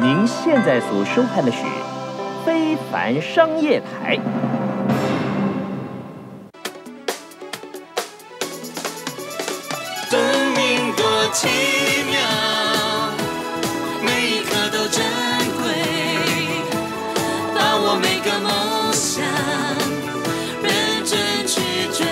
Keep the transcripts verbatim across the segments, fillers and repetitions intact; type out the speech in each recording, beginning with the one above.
您现在所收看的是非凡商业台。 生命多奇妙，每一刻都珍贵，把握每个梦想，认真去追。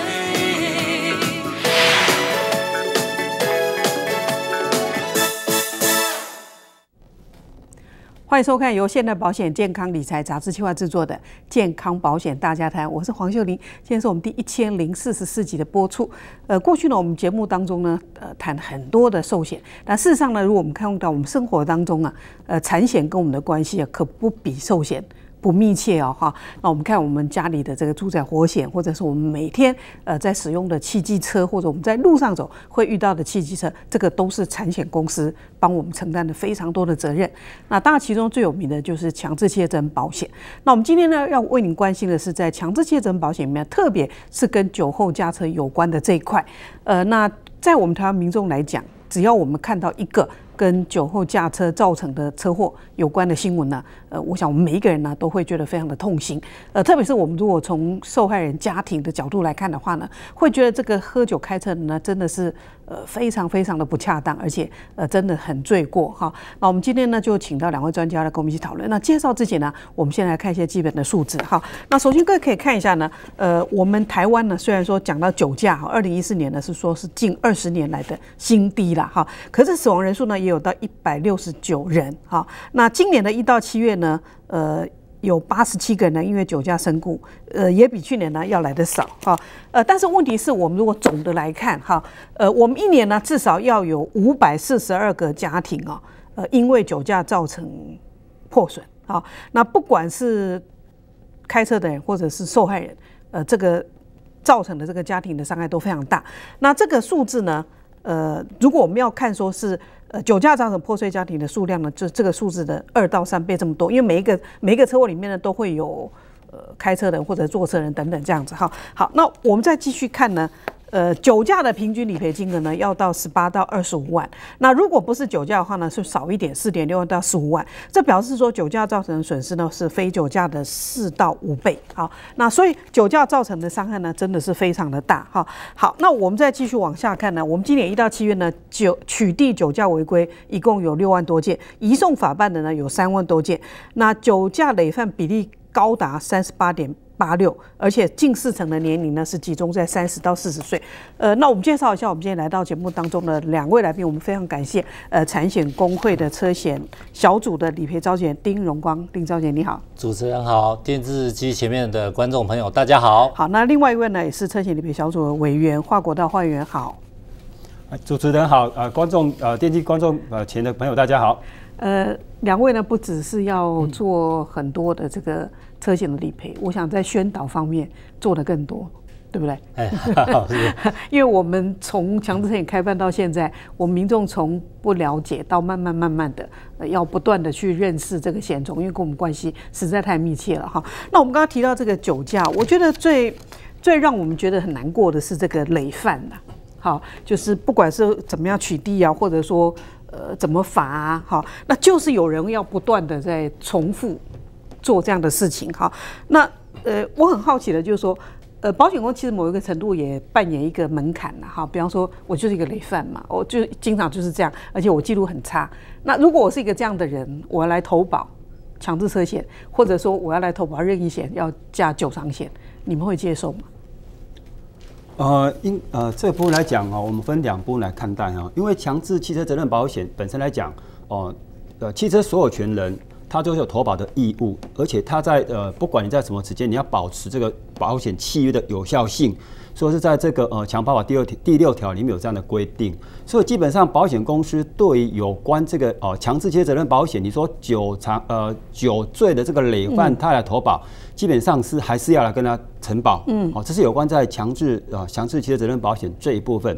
欢迎收看由现代保险健康理财杂志企划制作的《健康保险大家谈》，我是黄秀玲。今天是我们第一千零四十四集的播出。呃，过去呢，我们节目当中呢，呃，谈很多的寿险，但事实上呢，如果我们看到我们生活当中啊，呃，产险跟我们的关系啊，可不比寿险不密切哦，哈。那我们看我们家里的这个住宅火险，或者是我们每天呃在使用的汽机车，或者我们在路上走会遇到的汽机车，这个都是产险公司帮我们承担的非常多的责任。那当然，其中最有名的就是强制企业责任保险。那我们今天呢，要为您关心的是，在强制企业责任保险里面，特别是跟酒后驾车有关的这一块。呃，那在我们台湾民众来讲，只要我们看到一个跟酒后驾车造成的车祸有关的新闻呢，呃，我想我们每一个人呢都会觉得非常的痛心。呃，特别是我们如果从受害人家庭的角度来看的话呢，会觉得这个喝酒开车的呢真的是呃非常非常的不恰当，而且呃真的很罪过哈。那我们今天呢就请到两位专家来跟我们一起讨论。那介绍之前呢，我们先来看一些基本的数字哈。那首先各位可以看一下呢，呃，我们台湾呢虽然说讲到酒驾，二零一四年呢是说是近二十年来的新低啦哈，可是死亡人数呢也有到一百六十九人哈。那今年的一到七月呢，呃，有八十七个人呢因为酒驾身故，呃，也比去年呢要来的少哈。呃，但是问题是我们如果总的来看哈，呃，我们一年呢至少要有五百四十二个家庭啊，呃，因为酒驾造成破损啊。那不管是开车的人或者是受害人，呃，这个造成的这个家庭的伤害都非常大。那这个数字呢？呃，如果我们要看说是呃酒驾造成破碎家庭的数量呢，就这个数字的二到三倍这么多，因为每一个每一个车祸里面呢都会有呃开车人或者坐车人等等这样子哈。好，那我们再继续看呢。呃，酒驾的平均理赔金额呢，要到十八到二十五万。那如果不是酒驾的话呢，是少一点，四点六万到十五万。这表示说，酒驾造成的损失呢，是非酒驾的四到五倍。好，那所以酒驾造成的伤害呢，真的是非常的大。哈，好，那我们再继续往下看呢，我们今年一到七月呢，酒取缔酒驾违规一共有六万多件，移送法办的呢有三万多件。那酒驾累犯比例高达三十八点八六，而且近四成的年龄呢是集中在三十到四十岁。呃，那我们介绍一下，我们今天来到节目当中的两位来宾，我们非常感谢呃产险工会的车险小组的理赔召集人丁荣光，丁召集人你好。 主持人好，电视机前面的观众朋友大家好。 好，那另外一位呢也是车险理赔小组的委员华国道华委员好。 主持人好，呃，观众呃电机观众呃前的朋友大家好。 呃，两位呢不只是要做很多的这个车险的理赔，我想在宣导方面做得更多，对不对？ 哎， 因为我们从强制车险开办到现在，我们民众从不了解到慢慢慢慢的、呃、要不断的去认识这个险种，因为跟我们关系实在太密切了哈。那我们刚刚提到这个酒驾，我觉得最最让我们觉得很难过的是这个累犯呐。好，就是不管是怎么样取缔啊，或者说呃怎么罚啊，好，那就是有人要不断的在重复做这样的事情哈。那呃，我很好奇的就是说，呃，保险公司其实某一个程度也扮演一个门槛了哈。比方说，我就是一个累犯嘛，我就经常就是这样，而且我记录很差。那如果我是一个这样的人，我要来投保强制车险，或者说我要来投保任意险，要加酒伤险，你们会接受吗？ 呃，因呃这部分来讲哦，我们分两部分来看待哈。因为强制汽车责任保险本身来讲，哦，呃，汽车所有权人他都有投保的义务，而且他在呃不管你在什么时间，你要保持这个保险契约的有效性，所以是在这个呃强保法第六条第六条里面有这样的规定。所以基本上保险公司对于有关这个呃强制汽车责任保险，你说酒长呃酒醉的这个累犯他来投保。嗯，基本上是还是要来跟他承保，嗯，哦，这是有关在强制呃强制汽车责任保险这一部分。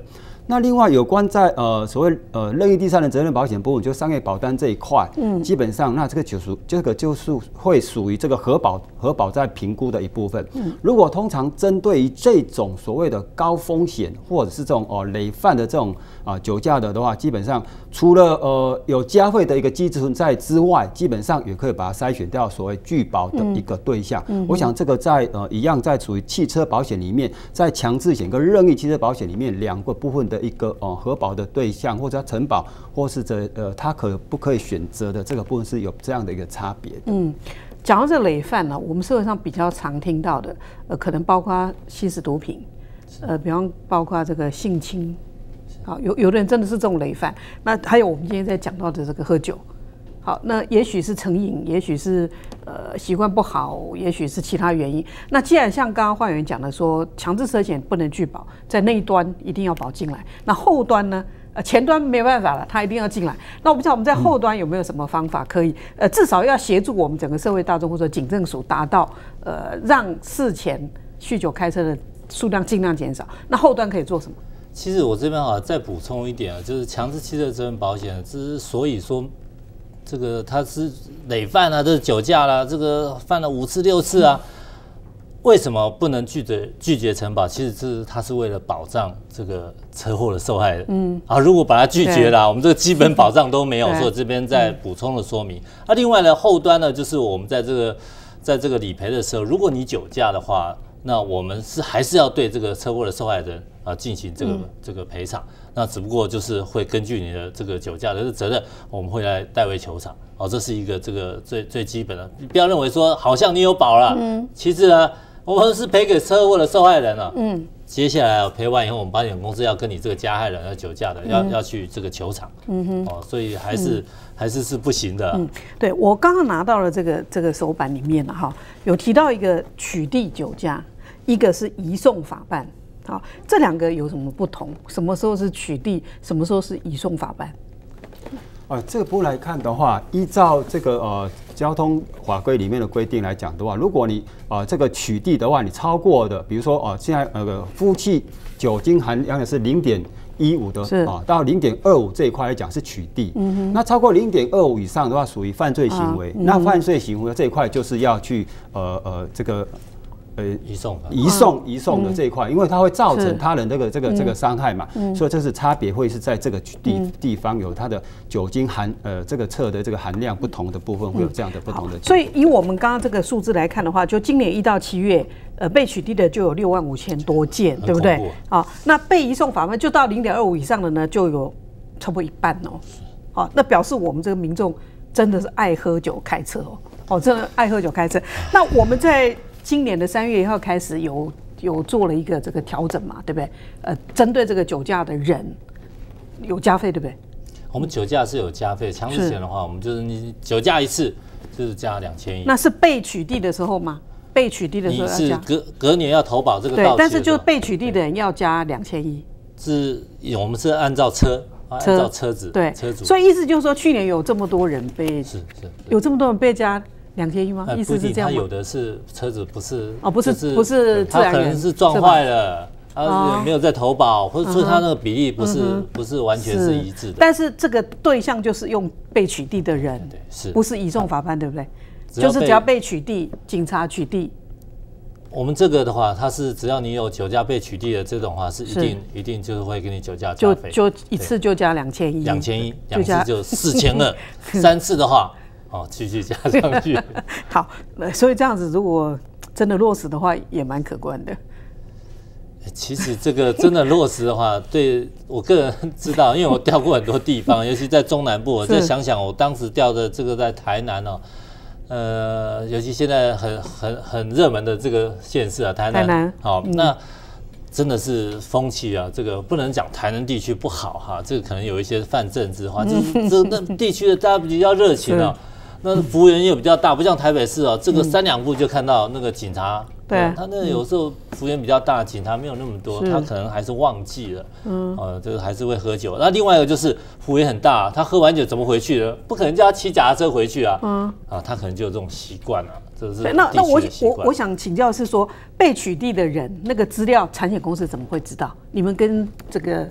那另外有关在呃所谓呃任意第三人责任保险部分，就商业保单这一块，嗯，基本上那这个就属这个就是会属于这个核保核保在评估的一部分。嗯，如果通常针对于这种所谓的高风险或者是这种哦、呃、累犯的这种啊、呃、酒驾的的话，基本上除了呃有加费的一个机制存在之外，基本上也可以把它筛选掉所谓拒保的一个对象。嗯，我想这个在呃一样在属于汽车保险里面，在强制险跟任意汽车保险里面两个部分的一个呃核保的对象，或者承保，或是这呃他可不可以选择的这个部分是有这样的一个差别的。 嗯，讲到这累犯呢、啊，我们社会上比较常听到的，呃，可能包括吸食毒品，呃，比方包括这个性侵，好，有有的人真的是这种累犯。那还有我们今天在讲到的这个喝酒。好，那也许是成瘾，也许是呃习惯不好，也许是其他原因。那既然像刚刚换员讲的说，强制车险不能拒保，在那一端一定要保进来，那后端呢？呃，前端没办法了，他一定要进来。那我不知道我们在后端有没有什么方法可以，呃，至少要协助我们整个社会大众或者警政署达到，呃，让事前酗酒开车的数量尽量减少。那后端可以做什么？ 其实我这边啊，再补充一点啊，就是强制汽车责任保险之所以说。这个他是累犯啊，这是酒驾啦、啊，这个犯了五次六次啊，为什么不能拒绝拒绝承保？其实是他是为了保障这个车祸的受害人。嗯，啊，如果把他拒绝了，我们这个基本保障都没有，所以这边再补充的说明。那、啊、另外呢，后端呢，就是我们在这个在这个理赔的时候，如果你酒驾的话，那我们是还是要对这个车祸的受害人啊进行这个、嗯、这个赔偿。那只不过就是会根据你的这个酒驾的责任，我们会来代为求偿。哦，这是一个这个最最基本的，不要认为说好像你有保了，嗯，其实呢，我们是赔给车祸的受害人了，嗯，接下来赔完以后，我们保险公司要跟你这个加害人要酒驾的，嗯、要要去这个求偿，嗯哼，哦，所以还是、嗯、还是是不行的。 嗯，对我刚刚拿到了这个这个手板里面了哈，有提到一个取缔酒驾，一个是移送法办。好，这两个有什么不同？什么时候是取缔？什么时候是移送法办？ 呃，这个部分来看的话，依照这个呃交通法规里面的规定来讲的话，如果你呃这个取缔的话，你超过的，比如说呃现在呃呼气酒精含量的是零点一五的啊，到零点二五这一块来讲是取缔。嗯、那超过零点二五以上的话，属于犯罪行为。啊嗯、那犯罪行为这一块就是要去呃呃这个。 呃，移送移送移送的这一块，因为它会造成他人这个这个这个伤害嘛，所以这是差别会是在这个地地方有它的酒精含呃这个测的这个含量不同的部分会有这样的不同的。 所以以我们刚刚这个数字来看的话，就今年一到七月，呃，被取缔的就有六万五千多件，对不对？好，那被移送法办就到零点二五以上的呢，就有差不多一半哦。好，那表示我们这个民众真的是爱喝酒开车哦，哦，真的爱喝酒开车。那我们在今年的三月一号开始有有做了一个这个调整嘛，对不对？呃，针对这个酒驾的人有加费，对不对？ 我们酒驾是有加费，强制险的话，我们就是你酒驾一次就是加两千一。 那是被取缔的时候吗？被取缔的时候要加？ 你是隔隔年要投保这个到期的时候， 对，但是就是被取缔的人要加两千一。 是，我们是按照车。按照车子对车主， 所以意思就是说，去年有这么多人被是是有这么多人被加两千一吗？意思是这样吗？ 他有的是车子不是哦，不是不是自然人， 他可能是撞坏了，他没有在投保，或者说他那个比例不是不是完全是一致的。 但是这个对象就是用被取缔的人， 对，是不是移送法办，对不对？就是只要被取缔，警察取缔。 我们这个的话，它是只要你有酒驾被取缔的这种话，是一定一定就是会给你酒驾加费， 就就一次就加两千一， 两千一，两次就四千二，三次的话，哦，继续加上去。 好，所以这样子如果真的落实的话，也蛮可观的。 其实这个真的落实的话，对我个人知道，因为我调过很多地方，尤其在中南部，我再想想，我当时调的这个在台南哦。呃，尤其现在很很很热门的这个县市啊，台南，台南好，嗯、那真的是风气啊，这个不能讲台南地区不好哈，这个可能有一些泛政治化，嗯、这这那地区的大家比较热情啊，那服务员又比较大，不像台北市哦，这个三两步就看到那个警察。对，他那有时候服务员比较大，警察没有那么多，他可能还是忘记了，嗯，呃，这个还是会喝酒。那另外一个就是服务员很大，他喝完酒怎么回去的？不可能叫他骑脚踏车回去啊，嗯，啊，他可能就有这种习惯啊，这是那那我我我想请教是说，被取缔的人那个资料，产险公司怎么会知道？你们跟这个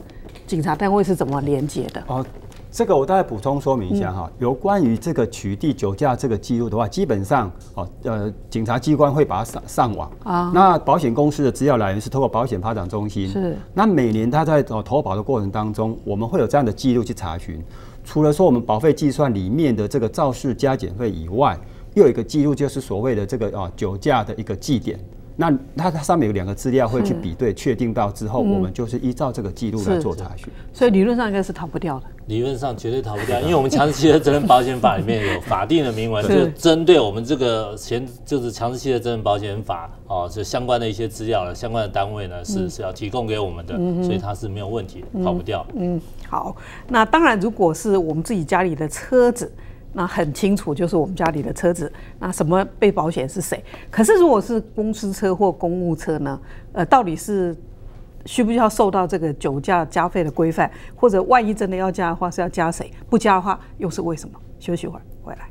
警察单位是怎么连接的？ 哦，这个我大概补充说明一下哈。嗯、有关于这个取缔酒驾这个记录的话，基本上哦呃，警察机关会把它上上网啊。那保险公司的资料来源是透过保险发展中心。是。那每年他在哦投保的过程当中，我们会有这样的记录去查询。除了说我们保费计算里面的这个肇事加减费以外，又有一个记录，就是所谓的这个啊酒驾的一个记点。那它它上面有两个资料会去比对，确定到之后，我们就是依照这个记录来做查询。 所以理论上应该是逃不掉的。 理论上绝对逃不掉，因为我们强制汽车责任保险法里面有法定的明文，就针对我们这个前就是强制汽车责任保险法哦，这相关的一些资料了，相关的单位呢是是要提供给我们的，所以它是没有问题，逃不掉。 嗯，好，那当然如果是我们自己家里的车子。那很清楚，就是我们家里的车子，那什么被保险是谁？可是如果是公司车或公务车呢？呃，到底是需不需要受到这个酒驾加费的规范？或者万一真的要加的话，是要加谁？不加的话，又是为什么？休息会儿，回来。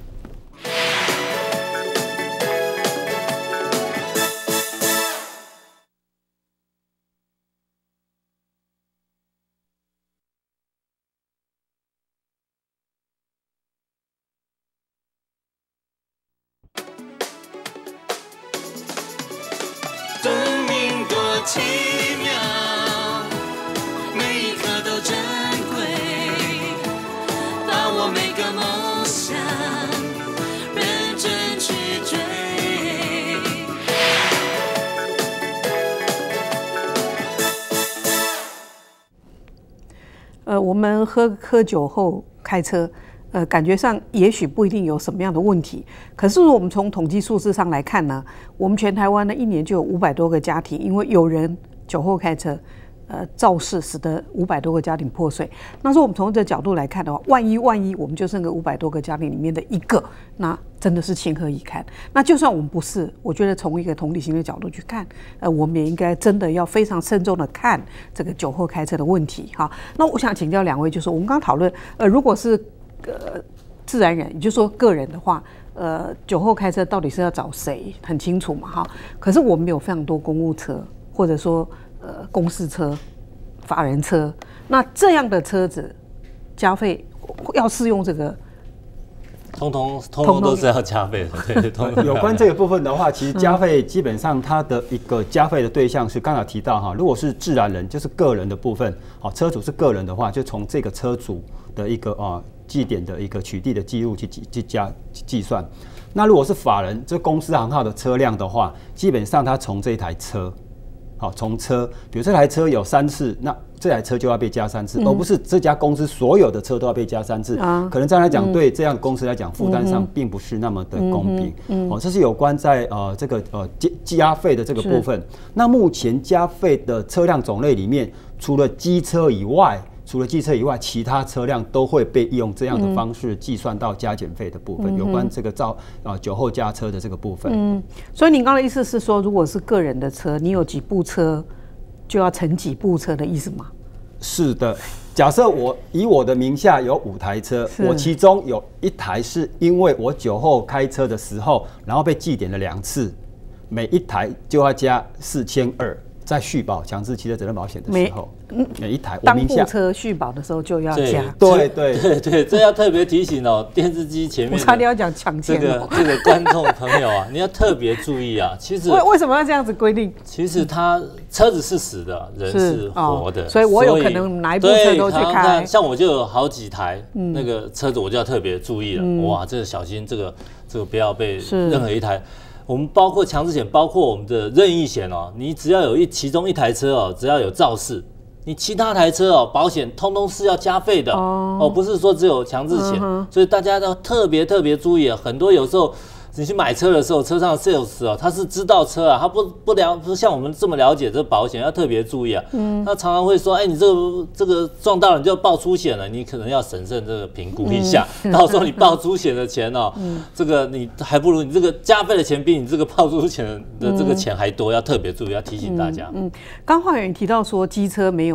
奇妙，每一刻都珍贵，把握每个梦想，认真去追。 呃，我们喝喝酒后开车，呃，感觉上也许不一定有什么样的问题，可是我们从统计数字上来看呢，我们全台湾呢一年就有五百多个家庭，因为有人酒后开车，呃，肇事使得五百多个家庭破碎。那说我们从这个角度来看的话，万一万一我们就剩个五百多个家庭里面的一个，那真的是情何以堪？那就算我们不是，我觉得从一个同理心的角度去看，呃，我们也应该真的要非常慎重的看这个酒后开车的问题哈。那我想请教两位，就是我们刚刚讨论，呃，如果是呃，自然人，也就是说个人的话，呃，酒后开车到底是要找谁，很清楚嘛，哈。可是我们有非常多公务车，或者说呃公司车、法人车，那这样的车子加费要适用这个， 通通通通都是要加费的，对，通通。 有关这个部分的话，其实加费基本上它的一个加费的对象是刚才提到哈，如果是自然人，就是个人的部分，好，车主是个人的话，就从这个车主的一个啊。记点的一个取缔的记录去去加计算。那如果是法人，这公司行号的车辆的话，基本上他从这一台车，好，从车，比如这台车有三次，那这台车就要被加三次，嗯、而不是这家公司所有的车都要被加三次。啊、可能这样来讲，嗯、对这样的公司来讲，负担上并不是那么的公平。嗯嗯、哦，这是有关在呃这个呃加费的这个部分。那目前加费的车辆种类里面，除了机车以外，除了机车以外，其他车辆都会被用这样的方式计算到加减费的部分。嗯、有关这个造啊、呃、酒后驾车的这个部分。 嗯，所以您刚才的意思是说，如果是个人的车，你有几部车，就要乘几部车的意思吗？ 是的。假设我以我的名下有五台车，我其中有一台是因为我酒后开车的时候，然后被记点了两次，每一台就要加四千二。在续保强制汽车责任保险的时候，每, 每一台我名下当部车续保的时候就要加。 对对对对，这要特别提醒哦，电视机前面我差点要讲抢钱、 哦、这个这个观众朋友啊，你要特别注意啊。其实为为什么要这样子规定？ 其实他车子是死的，人是活的， 哦、所以我有可能哪一部车都去开。 像我就有好几台、嗯、那个车子，我就要特别注意了。嗯、哇，这个小心，这个这个不要被任何一台。我们包括强制险，包括我们的任意险哦，你只要有一其中一台车哦，只要有肇事，你其他台车哦，保险通通是要加费的哦，哦不是说只有强制险，嗯、所以大家都特别特别注意啊。很多有时候你去买车的时候，车上的 sales 哦，他是知道车啊，他不不了不像我们这么了解这保险，要特别注意啊。嗯，他常常会说，哎、欸，你这个这个撞到了你就报出险了，你可能要审慎这个评估一下，嗯、到时候你报出险的钱哦，嗯、这个你还不如你这个加费的钱比你这个报出险的这个钱还多，要特别注意，要提醒大家。 嗯，刚、嗯、话员提到说机车没有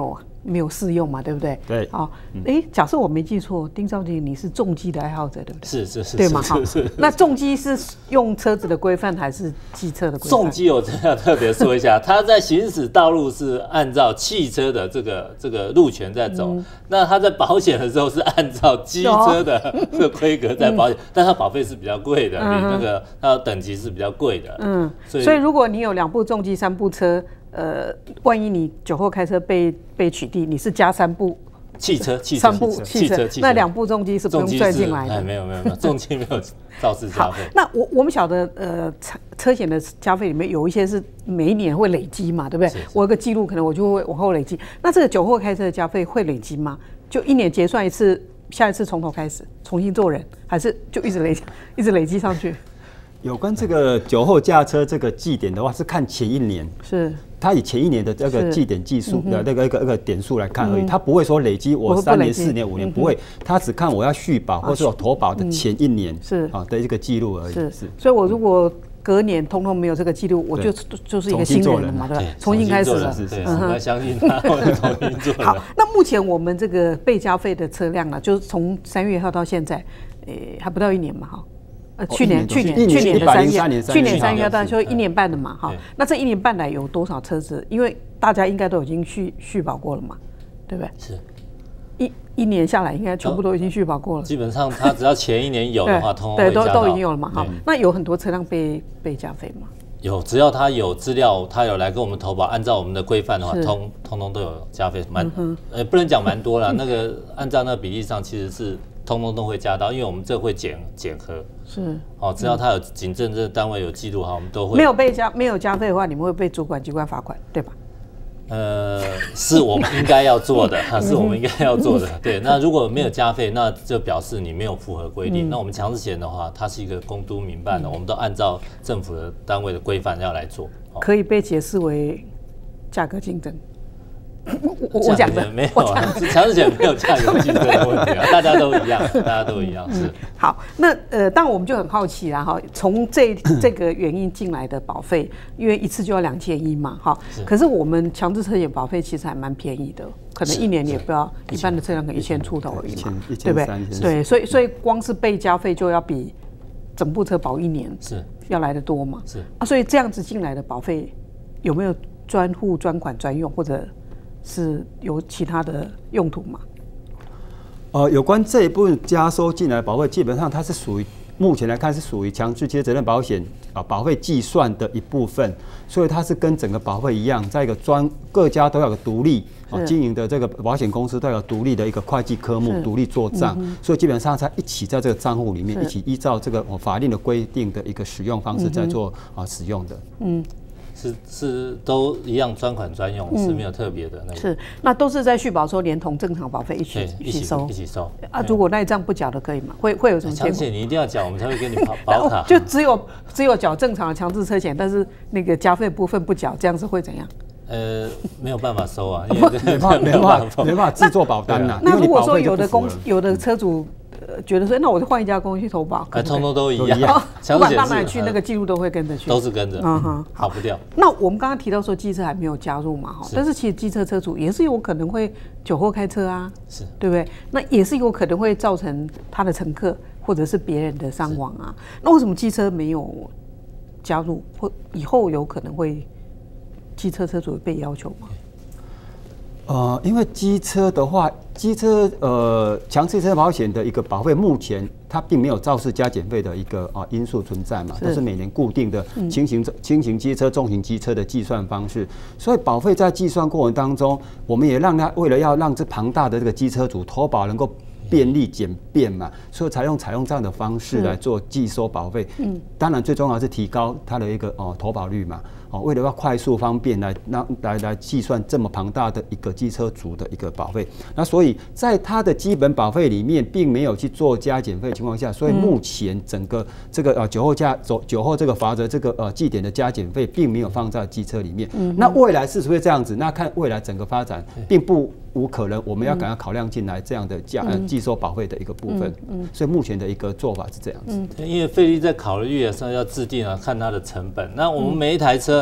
没有适用嘛，对不对？ 对。 好，哎，假设我没记错，丁少杰你是重机的爱好者，对不对？ 是是是， 对嘛？哈， 是是。 那重机是用车子的规范还是机车的规范？ 重机我真的要特别说一下，它在行驶道路是按照汽车的这个这个路权在走，嗯、那它在保险的时候是按照机车的这个规格在保险，嗯、但它保费是比较贵的，嗯、比那个它的等级是比较贵的。嗯，所以所以如果你有两部重机、三部车。呃，万一你酒后开车被被取缔，你是加三部汽车，汽车三部汽车，那两部重机是不用算进来的。 哎，没有没有没有，重机没有肇事加费。 那我我们晓得，呃，车车险的加费里面有一些是每一年会累积嘛，对不对？是是我有个记录，可能我就会往后累积。那这个酒后开车的加费会累积吗？就一年结算一次，下一次从头开始重新做人，还是就一直累一直累积上去？ 有关这个酒后驾车这个计点的话，是看前一年， 是它以前一年的这个计点计数的那个一个一个点数来看而已，它不会说累积我三年、四年、五年，不会，它只看我要续保或是我投保的前一年是啊的一个记录而已。 是是，所以我如果隔年通通没有这个记录，我就就是一个新人了嘛，对吧？重新开始了， 是是，我要相信他，我重新做。 好，那目前我们这个被加费的车辆呢，就是从三月号到现在，诶，还不到一年嘛，哈。呃，去年去年去年的三月，去年三月到就一年半的嘛，哈。那这一年半来有多少车子？因为大家应该都已经续续保过了嘛，对不对？ 是。 一一年下来，应该全部都已经续保过了。 基本上，他只要前一年有的话，通对都都已经有了嘛，哈。那有很多车辆被被加费吗？ 有，只要他有资料，他有来跟我们投保，按照我们的规范的话，通通通都有加费，蛮呃不能讲蛮多啦，那个按照那个比例上，其实是。通通都会加到，因为我们这会检检核， 是哦，只要他有警政这个单位有记录哈，我们都会。 没有被加没有加费的话，你们会被主管机关罚款，对吧？ 呃，是我们应该要做的，是我们应该要做的。对，那如果没有加费，那就表示你没有符合规定。嗯、那我们强制险的话，它是一个公督民办的，嗯、我们都按照政府的单位的规范要来做。哦、 可以被解释为价格竞争。我我讲的没有啊，强制险没有价格竞争的问题啊，大家都一样，大家都一样是。 好，那呃，当然我们就很好奇啦哈，从这这个原因进来的保费，因为一次就要两千一嘛哈，可是我们强制车险保费其实还蛮便宜的，可能一年也不要一般的车辆可能一千出头而已嘛，对不对？对，所以所以光是被加费就要比整部车保一年是要来得多嘛，是啊，所以这样子进来的保费有没有专户专款专用或者？是有其他的用途吗？ 呃，有关这一部分加收进来的保费，基本上它是属于目前来看是属于强制汽车责任保险啊保费计算的一部分，所以它是跟整个保费一样，在一个专各家都有个独立啊经营的这个保险公司都有独立的一个会计科目，独立做账，嗯、所以基本上它一起在这个账户里面一起依照这个法令的规定的一个使用方式在做啊使用的。嗯。 是是都一样专款专用，嗯、是没有特别的那个。 是，那都是在续保的时候连同正常保费一起一起收，一起收。 啊，如果那一账不缴的可以吗？会会有什么结果？ 强制险你一定要缴，我们才会给你保保卡。 就只有只有缴正常的强制车险，但是那个加费部分不缴，这样子会怎样？ 呃，没有办法收啊，因为没办法没办法没办法制作保单呐。 那如果说有的公有的车主。呃，觉得说，那我就换一家公司去投保， 哎，通通都一样， 不管到哪里去，那个记录都会跟着去， 都是跟着，嗯哼，跑不掉。 那我们刚刚提到说，机车还没有加入嘛，哈，但是其实机车车主也是有可能会酒后开车啊，是对不对？那也是有可能会造成他的乘客或者是别人的伤亡啊。那为什么机车没有加入，或以后有可能会机车车主被要求吗？ 呃，因为机车的话，机车呃强制车保险的一个保费，目前它并没有肇事加减费的一个啊因素存在嘛，都是每年固定的轻型轻型机车、重型机车的计算方式，所以保费在计算过程当中，我们也让它为了要让这庞大的这个机车主投保能够便利简便嘛，所以采用采用这样的方式来做计收保费。嗯，当然最重要是提高它的一个哦投保率嘛。哦，为了要快速方便来让来来计算这么庞大的一个机车主的一个保费，那所以在它的基本保费里面，并没有去做加减费的情况下，所以目前整个这个呃酒后加酒酒后这个罚则这个呃计点的加减费，并没有放在机车里面。嗯，那未来是不是会这样子？那看未来整个发展，并不无可能，我们要赶快考量进来这样的价呃计收保费的一个部分。嗯，所以目前的一个做法是这样子。 嗯，因为费率在考虑的时候要制定啊，看它的成本。那我们每一台车。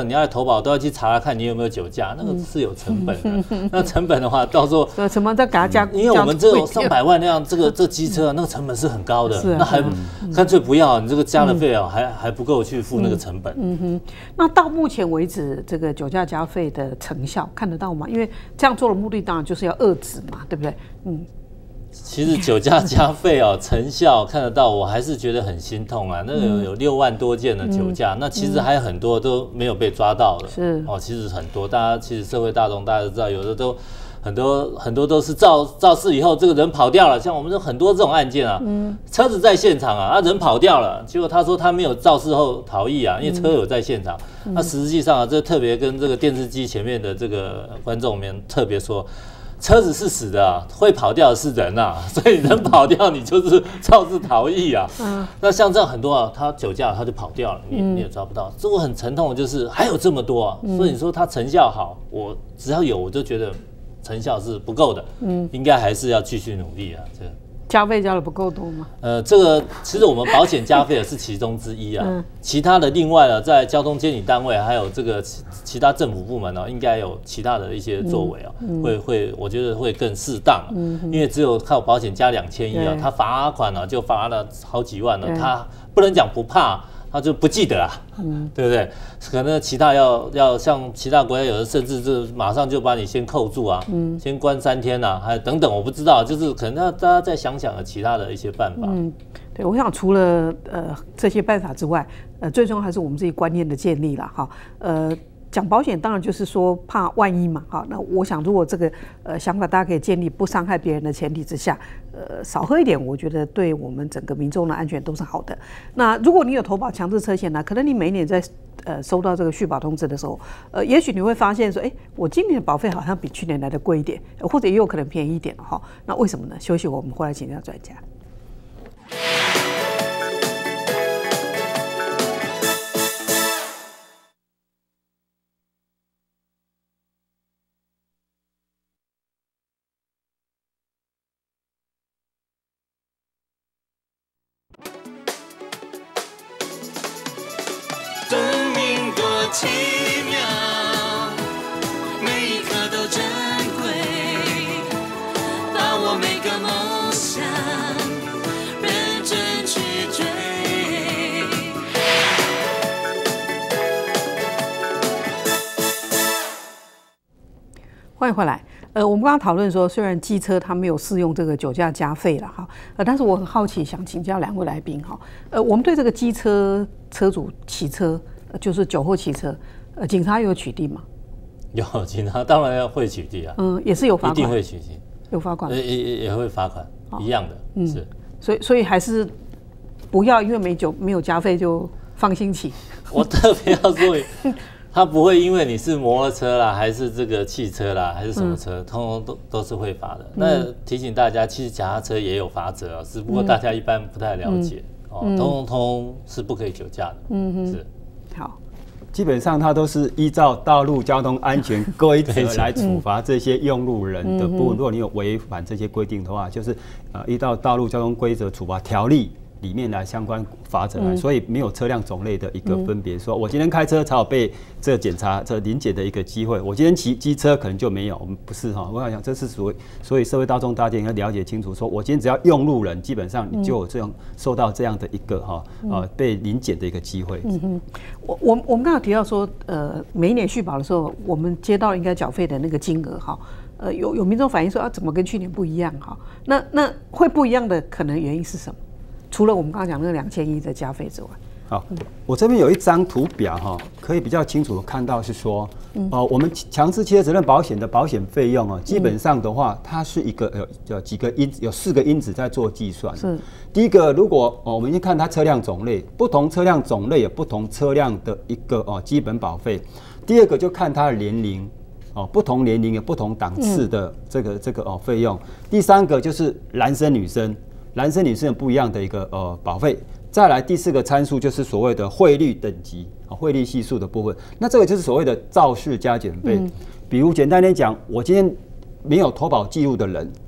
车，你要投保都要去查查看你有没有酒驾，那个是有成本的。那成本的话，到时候成本再给他加， 因为我们这种上百万辆这个这机车，那个成本是很高的，那还干脆不要，你这个加了费啊，还还不够去付那个成本。 嗯哼，那到目前为止，这个酒驾加费的成效看得到吗？因为这样做的目的当然就是要遏制嘛，对不对？嗯。 其实酒驾加费哦，成效看得到，我还是觉得很心痛啊。那有有六万多件的酒驾，嗯、那其实还有很多都没有被抓到的。是哦，其实很多，大家其实社会大众大家都知道，有的都很多很多都是肇肇事以后，这个人跑掉了。像我们有很多这种案件啊，嗯、车子在现场啊，啊人跑掉了，结果他说他没有肇事后逃逸啊，因为车有在现场。嗯、那实际上啊，这特别跟这个电视机前面的这个观众们特别说。车子是死的、啊，会跑掉的是人啊，所以人跑掉，你就是肇事逃逸啊。嗯，那像这样很多啊，他酒驾他就跑掉了，你你也抓不到。这个很沉痛的就是还有这么多啊，所以你说他成效好，我只要有我就觉得成效是不够的，嗯，应该还是要继续努力啊。这个加费加的不够多吗？ 呃，这个其实我们保险加费也是其中之一啊，嗯、其他的另外呢，在交通监理单位还有这个其其他政府部门呢、哦，应该有其他的一些作为啊、哦，嗯、会会，我觉得会更适当、啊，嗯、因为只有靠保险加两千亿啊，他罚款呢、啊、就罚了好几万了，他不能讲不怕。他就不记得啊，嗯、对不对？可能其他要要像其他国家有的甚至就马上就把你先扣住啊，嗯、先关三天啊，还等等，我不知道，就是可能要大家再想想了其他的一些办法。嗯， 对，我想除了呃这些办法之外，呃，最终还是我们自己观念的建立了哈，呃。讲保险当然就是说怕万一嘛，好，那我想如果这个呃想法大家可以建立不伤害别人的前提之下，呃少喝一点，我觉得对我们整个民众的安全都是好的。那如果你有投保强制车险呢，可能你每一年在呃收到这个续保通知的时候，呃也许你会发现说，哎，我今年的保费好像比去年来的贵一点，或者也有可能便宜一点哈。那为什么呢？休息我们回来请教专家。 生命多奇妙，每一刻都珍贵，把握每个梦想，认真去追。 欢迎回来。呃，我们刚刚讨论说，虽然机车它没有适用这个酒驾加费了哈，呃，但是我很好奇，想请教两位来宾哈，呃，我们对这个机车车主骑车，呃、就是酒后骑车，呃，警察有取缔吗？ 有，警察当然要会取缔啊， 嗯，也是有罚款， 一定会取缔， 有罚款， 也也也会罚款，一样的，嗯，是， 所以所以还是不要因为没酒没有加费就放心骑。 我特别要说。他不会因为你是摩托车啦，还是这个汽车啦，还是什么车，嗯、通通都都是会罚的。嗯、那提醒大家，其实脚踏车也有罚则啊，只不过大家一般不太了解、嗯、哦。通通是不可以酒驾的。嗯哼，是。 好， 基本上它都是依照道路交通安全规则来处罚这些用路人的部分。如果你有违反这些规定的话，就是呃依照道路交通规则处罚条例里面来相关罚则来，嗯、所以没有车辆种类的一个分别。嗯、说我今天开车才有被这检查、这临检的一个机会，我今天骑机车可能就没有。我们不是哈，我想讲这是属于，所以社会大众大家应该了解清楚，说我今天只要用路人，基本上你就有这样受到这样的一个哈呃被临检的一个机会。 嗯哼，我我我们刚刚提到说，呃，每一年续保的时候，我们接到应该缴费的那个金额哈。呃，有有民众反映说啊，怎么跟去年不一样哈？那那会不一样的可能原因是什么？除了我们刚刚讲那个两千亿的加费之外， 好，我这边有一张图表哈，可以比较清楚的看到是说，嗯、呃，我们强制汽车责任保险的保险费用啊，基本上的话，它是一个有有几个因有四个因子在做计算。是，第一个，如果哦，我们先看它车辆种类，不同车辆种类有不同车辆的一个哦基本保费。第二个就看它的年龄。哦，不同年龄有不同档次的这个、嗯、这个哦费用。第三个就是男生女生，男生女生有不一样的一个呃保费。再来第四个参数就是所谓的汇率等级，哦汇率系数的部分。那这个就是所谓的肇事加减费。嗯、比如简单点讲，我今天没有投保记录的人，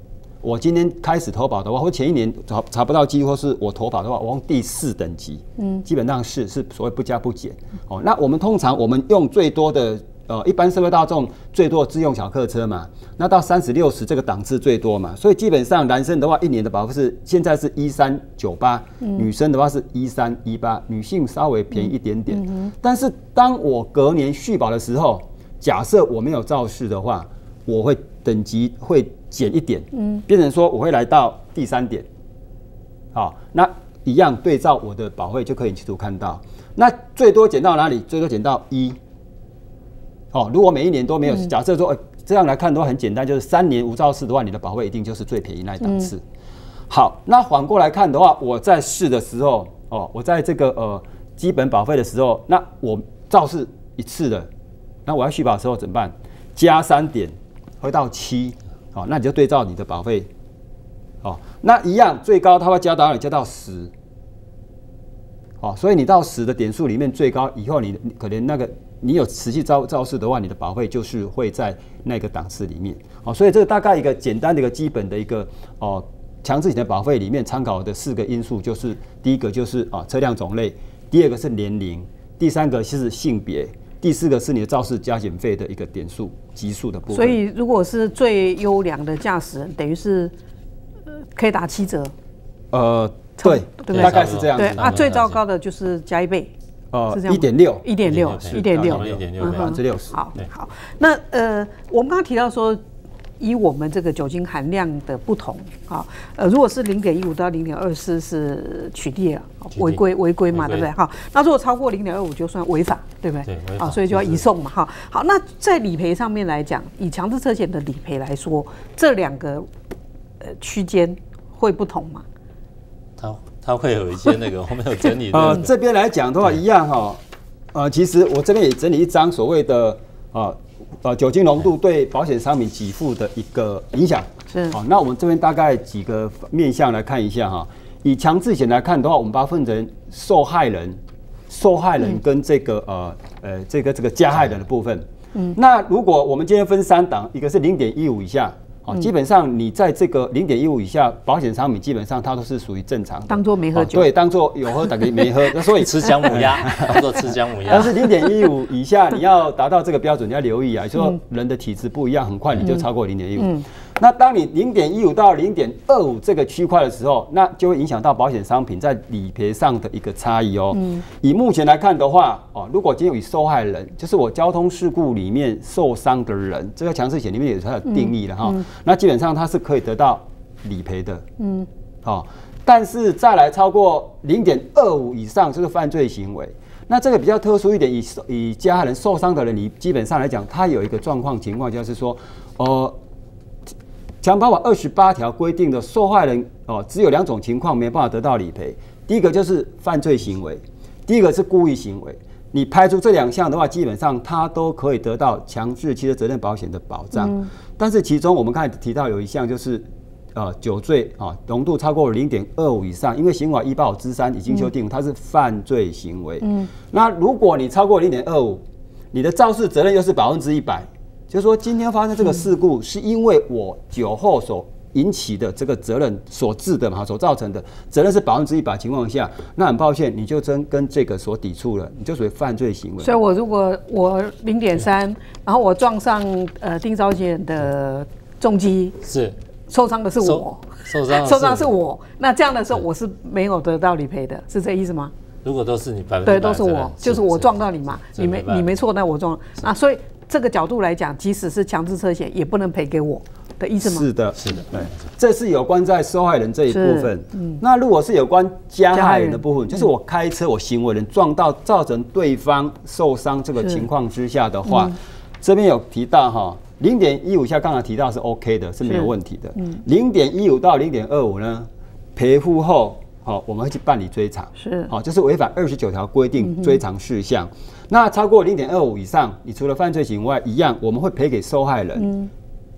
我今天开始投保的话，或前一年查查不到机，或是我投保的话，我用第四等级，嗯，基本上是是所谓不加不减。哦，那我们通常我们用最多的。呃，一般社会大众最多自用小客车嘛，那到三十六十这个档次最多嘛，所以基本上男生的话，一年的保费是现在是一三九八，女生的话是一三一八，女性稍微便宜一点点。嗯、但是当我隔年续保的时候，假设我没有肇事的话，我会等级会减一点，嗯，变成说我会来到第三点，好，那一样对照我的保费就可以清楚看到，那最多减到哪里？最多减到一。哦，如果每一年都没有，假设说，欸、这样来看的话很简单，就是三年无肇事的话，你的保费一定就是最便宜那一档次。嗯、好，那反过来看的话，我在试的时候，哦，我在这个呃基本保费的时候，那我肇事一次的，那我要续保的时候怎么办？加三点，会到七，哦，那你就对照你的保费，哦，那一样最高它会加到哪里？加到十。哦，所以你到十的点数里面最高，以后你可能那个你有持续肇肇事的话，你的保费就是会在那个档次里面。哦，所以这个大概一个简单的一个基本的一个哦强制型的保费里面参考的四个因素，就是第一个就是啊车辆种类，第二个是年龄，第三个是性别，第四个是你的肇事加减费的一个点数级数的部分。 所以如果是最优良的驾驶人，等于是可以打七折。 呃。对，对，大概是这样子。 对啊，最糟糕的就是加一倍， 呃，一点六， 一点六，一点六， 一点六， 百分之六十。 好，好。那呃，我们刚刚提到说，以我们这个酒精含量的不同啊，呃，如果是零点一五到零点二四是取缔了，违规违规嘛，对不对？哈，那如果超过零点二五就算违法，对不对？对，啊，所以就要移送嘛，哈。好，那在理赔上面来讲，以强制车险的理赔来说，这两个呃区间会不同吗？ 它它会有一些那个我们有整理的、 呃，这边来讲的话一样哈，呃，其实我这边也整理一张所谓的呃呃酒精浓度对保险商品给付的一个影响。 是。好， 那我们这边大概几个面向来看一下哈。以强制险来看的话，我们把它分成受害人、受害人跟这个、嗯、呃呃这个这个加害人的部分。嗯。那如果我们今天分三档，一个是零点一五以下。哦，基本上你在这个零点一五以下，保险商品基本上它都是属于正常的， 当做没喝酒， 对，当做有喝等于没喝，那所以吃姜母鸭，当做吃姜母鸭。 但是零点一五以下，你要达到这个标准，你要留意啊，就说人的体质不一样，很快你就超过零点一五。那当你零点一五到零点二五这个区块的时候，那就会影响到保险商品在理赔上的一个差异哦。嗯、以目前来看的话，哦，如果今天有以受害人，就是我交通事故里面受伤的人，这个强制险里面也是它的定义了哈。嗯、那基本上它是可以得到理赔的。嗯，好、哦，但是再来超过零点二五以上就是犯罪行为。那这个比较特殊一点，以以加害人受伤的人，你基本上来讲，他有一个状况情况，就是说，呃。强保法二十八条规定的受害人哦，只有两种情况没办法得到理赔。第一个就是犯罪行为，第一个是故意行为。你排除这两项的话，基本上他都可以得到强制汽车责任保险的保障。嗯、但是其中我们刚才提到有一项就是呃酒醉啊浓度超过零点二五以上，因为刑法一八五之三已经修订，它是犯罪行为。嗯，那如果你超过零点二五，你的肇事责任又是百分之一百。就是说，今天发生这个事故，是因为我酒后所引起的这个责任所致的嘛，所造成的责任是百分之一百情况下，那很抱歉，你就真跟这个所抵触了，你就属于犯罪行为。 所以我如果我零点三，然后我撞上呃丁昭杰的重机， 是受伤的是我， 受伤受伤是我，那这样的时候我是没有得到理赔的，是这意思吗？ 如果都是你百分之百， 对，都是我，就是我撞到你嘛，你没你没错，那我撞，那所以。这个角度来讲，即使是强制车险，也不能赔给我的意思吗？ 是的， 是的， 对，这是有关在受害人这一部分。嗯、那如果是有关加害人的部分，就是我开车我行为人撞到造成对方受伤这个情况之下的话，嗯、这边有提到哈，零点一五下刚才提到是 OK 的，是没有问题的。零点一五到零点二五呢，赔付后。好，我们会去办理追偿， 是好，就是违反二十九条规定追偿事项。嗯、那超过零点二五以上，你除了犯罪行为外，一样我们会赔给受害人。嗯、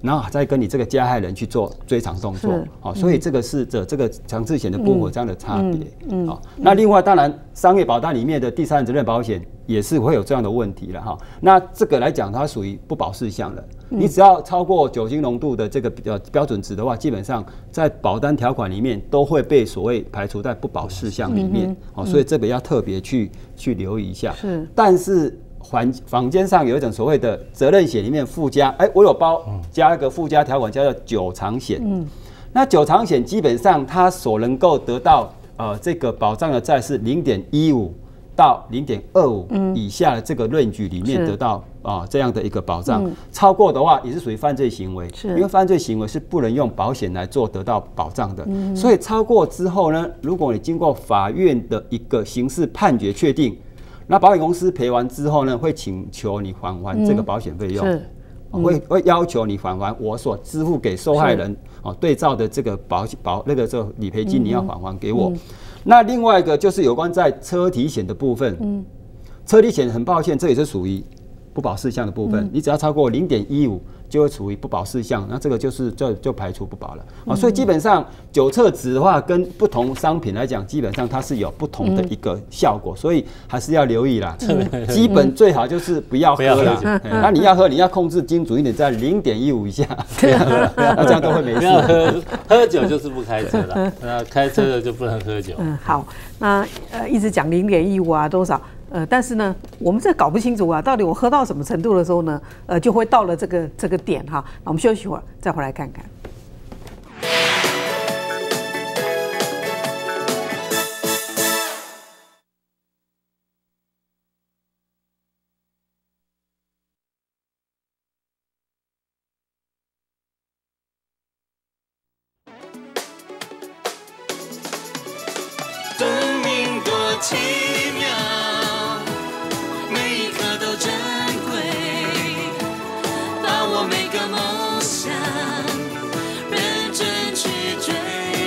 然后再跟你这个加害人去做追偿动作，好、哦，所以这个是这这个强制险的不符这样的差别，嗯，好、哦，那另外当然商业保单里面的第三人责任保险也是会有这样的问题了哈。那这个来讲，它属于不保事项了。你只要超过酒精浓度的这个呃标准值的话，基本上在保单条款里面都会被所谓排除在不保事项里面。嗯、哦，所以这个要特别去去留意一下。是，但是坊坊间上有一种所谓的责任险里面附加，哎、欸，我有包加一个附加条款，叫做久长险。嗯，那久长险基本上它所能够得到呃这个保障的债是零点一五。到零点二五以下的这个range里面得到啊、呃、这样的一个保障，嗯、超过的话也是属于犯罪行为，因为犯罪行为是不能用保险来做得到保障的，嗯、所以超过之后呢，如果你经过法院的一个刑事判决确定，那保险公司赔完之后呢，会请求你返还这个保险费用，嗯嗯、会会要求你返还我所支付给受害人哦对照的这个保保那个这个理赔金，你要返还给我。嗯嗯那另外一个就是有关在车体险的部分，嗯，车体险很抱歉，这也是属于不保事项的部分，嗯、你只要超过零点一五，就会处于不保事项，那这个就是就就排除不保了啊、嗯。所以基本上酒测值的话，跟不同商品来讲，基本上它是有不同的一个效果，嗯、所以还是要留意啦。嗯、基本最好就是不要喝啦。嗯、那你要喝，你要控制精准一点，在零点一五以下，不要喝，那这样都会没事。 喝喝酒就是不开车啦，那开车的就不能喝酒。 嗯，好，那呃一直讲零点一五啊多少？呃，但是呢，我们这搞不清楚啊，到底我喝到什么程度的时候呢，呃，就会到了这个这个点哈。那我们休息一会儿，再回来看看。 生命多奇妙，每一刻都珍贵，把我每个梦想认真去追。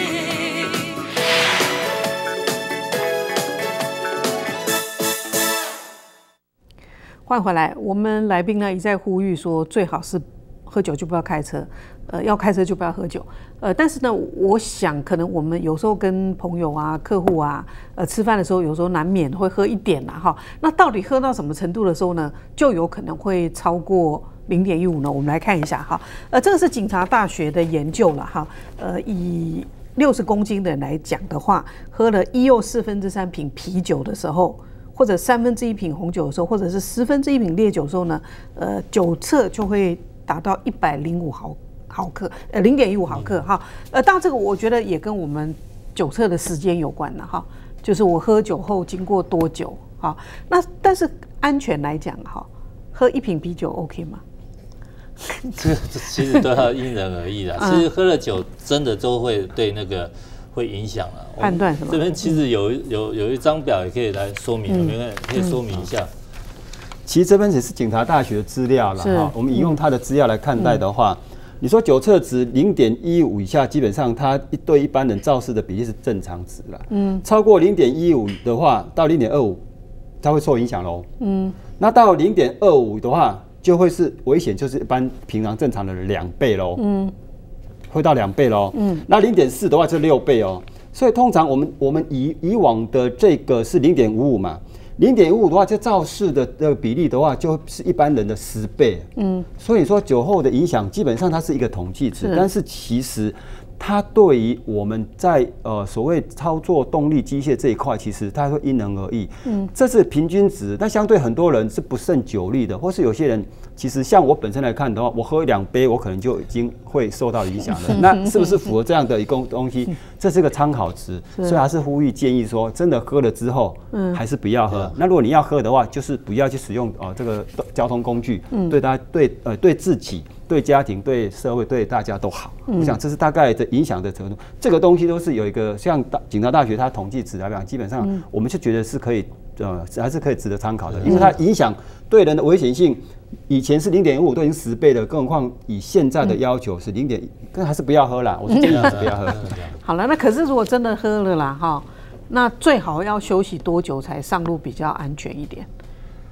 换回来，我们来宾呢一再呼吁说，最好是喝酒就不要开车，呃，要开车就不要喝酒。呃，但是呢，我想可能我们有时候跟朋友啊、客户啊，呃，吃饭的时候，有时候难免会喝一点啦，哈。那到底喝到什么程度的时候呢，就有可能会超过零点一五呢？我们来看一下哈。呃，这个是警察大学的研究了哈。呃，以六十公斤的人来讲的话，喝了一又四分之三瓶啤酒的时候，或者三分之一瓶红酒的时候，或者是十分之一瓶烈酒的时候呢，呃，酒测就会达到一百零五毫毫克，呃，零点一五毫克哈。呃，当然这个我觉得也跟我们酒测的时间有关了哈，就是我喝酒后经过多久哈。那但是安全来讲哈，喝一瓶啤酒 OK 吗？ 这其实都要因人而异啦。其实喝了酒真的都会对那个会影响了。 判断什么？ 这边其实有有有一张表也可以来说明，嗯、可以说明一下。 其实这边只是警察大学的资料了哈，我们引用他的资料来看待的话，嗯、你说酒测值零点一五以下，基本上它对一般人肇事的比例是正常值了。嗯，超过零点一五的话，到零点二五，它会受影响喽。嗯，那到零点二五的话，就会是危险，就是一般平常正常的两倍喽。嗯，会到两倍喽。嗯，那零点四的话就六倍哦。所以通常我们我们以以往的这个是零点五五嘛。零点五五的话，就肇事的这个比例的话，就是一般人的十倍。嗯，所以说酒后的影响，基本上它是一个统计值，但是其实它对于我们在呃所谓操作动力机械这一块，其实它会因人而异。嗯，这是平均值，但相对很多人是不胜酒力的，或是有些人其实像我本身来看的话，我喝两杯，我可能就已经会受到影响了。那是不是符合这样的一个东西？这是个参考值，所以还是呼吁建议说，真的喝了之后，嗯，还是不要喝。那如果你要喝的话，就是不要去使用哦、呃、这个交通工具，嗯，对大家对呃对自己、对家庭、对社会、对大家都好。嗯、我想这是大概的影响的程度。这个东西都是有一个像大警察大学它统计值来讲，基本上我们就觉得是可以呃还是可以值得参考的，因为它影响对人的危险性。以前是零点五都已经十倍了，更何况以现在的要求是零点，更还是不要喝啦。我是建议还是不要喝。 好了，那可是如果真的喝了啦，哈，那最好要休息多久才上路比较安全一点？